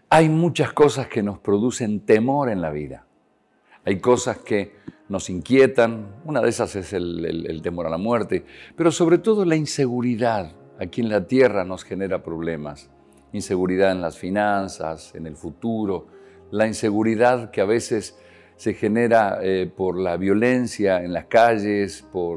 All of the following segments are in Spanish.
Hay muchas cosas que nos producen temor en la vida. Hay cosas que nos inquietan, una de esas es el temor a la muerte, pero sobre todo la inseguridad aquí en la tierra nos genera problemas. Inseguridad en las finanzas, en el futuro, la inseguridad que a veces se genera por la violencia en las calles, por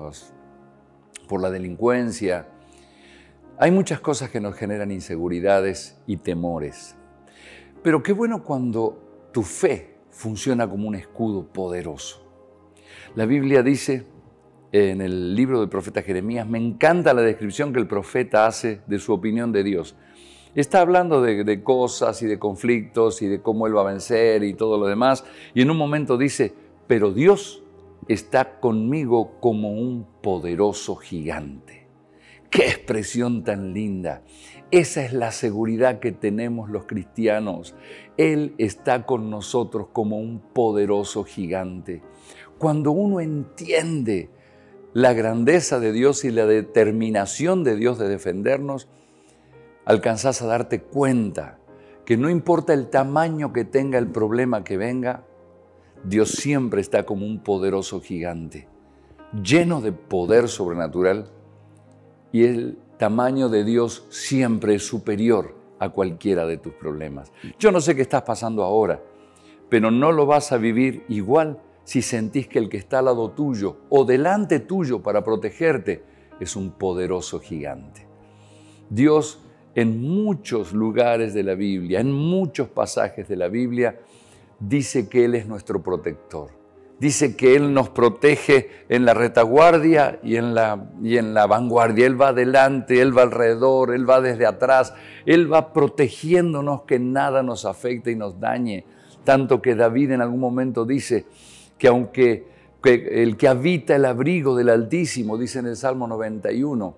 la delincuencia. Hay muchas cosas que nos generan inseguridades y temores. Pero qué bueno cuando tu fe funciona como un escudo poderoso. La Biblia dice en el libro del profeta Jeremías, me encanta la descripción que el profeta hace de su opinión de Dios. Está hablando de cosas y de conflictos y de cómo Él va a vencer y todo lo demás. Y en un momento dice, pero Dios está conmigo como un poderoso gigante. ¡Qué expresión tan linda! Esa es la seguridad que tenemos los cristianos. Él está con nosotros como un poderoso gigante. Cuando uno entiende la grandeza de Dios y la determinación de Dios de defendernos, alcanzás a darte cuenta que no importa el tamaño que tenga el problema que venga, Dios siempre está como un poderoso gigante, lleno de poder sobrenatural, y el tamaño de Dios siempre es superior a cualquiera de tus problemas. Yo no sé qué estás pasando ahora, pero no lo vas a vivir igual si sentís que el que está al lado tuyo o delante tuyo para protegerte es un poderoso gigante. Dios en muchos lugares de la Biblia, en muchos pasajes de la Biblia, dice que Él es nuestro protector. Dice que Él nos protege en la retaguardia y en la vanguardia. Él va adelante, Él va alrededor, Él va desde atrás. Él va protegiéndonos que nada nos afecte y nos dañe. Tanto que David en algún momento dice que aunque el que habita el abrigo del Altísimo, dice en el Salmo 91,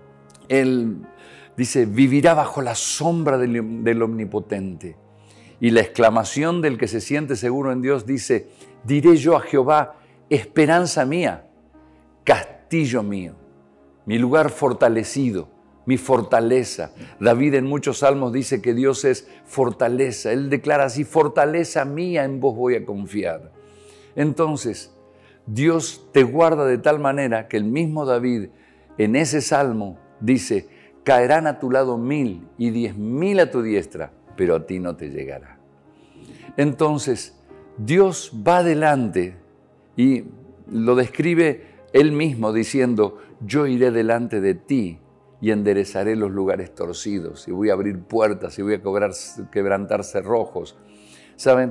Él dice, vivirá bajo la sombra del Omnipotente. Y la exclamación del que se siente seguro en Dios dice, diré yo a Jehová, esperanza mía, castillo mío, mi lugar fortalecido, mi fortaleza. David en muchos salmos dice que Dios es fortaleza. Él declara así, fortaleza mía, en vos voy a confiar. Entonces, Dios te guarda de tal manera que el mismo David en ese salmo dice, caerán a tu lado 1000 y 10.000 a tu diestra, pero a ti no te llegará. Entonces, Dios va adelante y lo describe Él mismo diciendo, yo iré delante de ti y enderezaré los lugares torcidos y voy a abrir puertas y voy a quebrantar cerrojos. ¿Saben?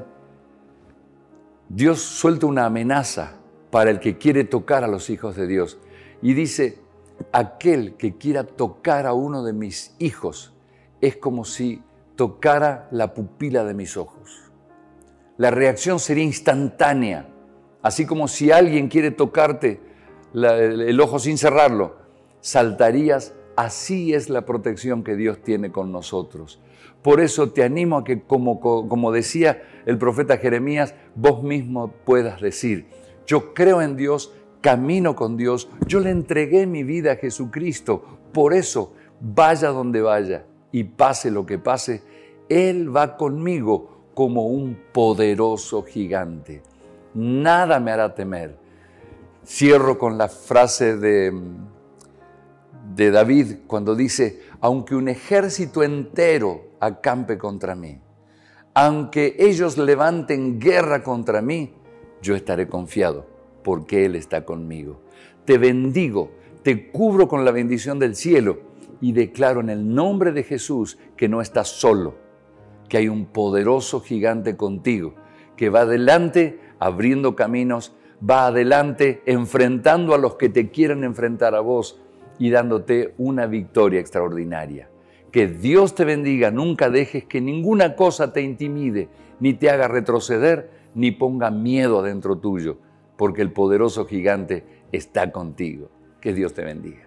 Dios suelta una amenaza para el que quiere tocar a los hijos de Dios y dice, aquel que quiera tocar a uno de mis hijos es como si tocara la pupila de mis ojos. La reacción sería instantánea, así como si alguien quiere tocarte el ojo sin cerrarlo, saltarías. Así es la protección que Dios tiene con nosotros. Por eso te animo a que, como decía el profeta Jeremías, vos mismo puedas decir, yo creo en Dios, camino con Dios, yo le entregué mi vida a Jesucristo, por eso vaya donde vaya y pase lo que pase, Él va conmigo como un poderoso gigante. Nada me hará temer. Cierro con la frase de David cuando dice, aunque un ejército entero acampe contra mí, aunque ellos levanten guerra contra mí, yo estaré confiado porque Él está conmigo. Te bendigo, te cubro con la bendición del cielo y declaro en el nombre de Jesús que no estás solo, que hay un poderoso gigante contigo, que va adelante abriendo caminos, va adelante enfrentando a los que te quieren enfrentar a vos y dándote una victoria extraordinaria. Que Dios te bendiga, nunca dejes que ninguna cosa te intimide, ni te haga retroceder, ni ponga miedo adentro tuyo, porque el poderoso gigante está contigo. Que Dios te bendiga.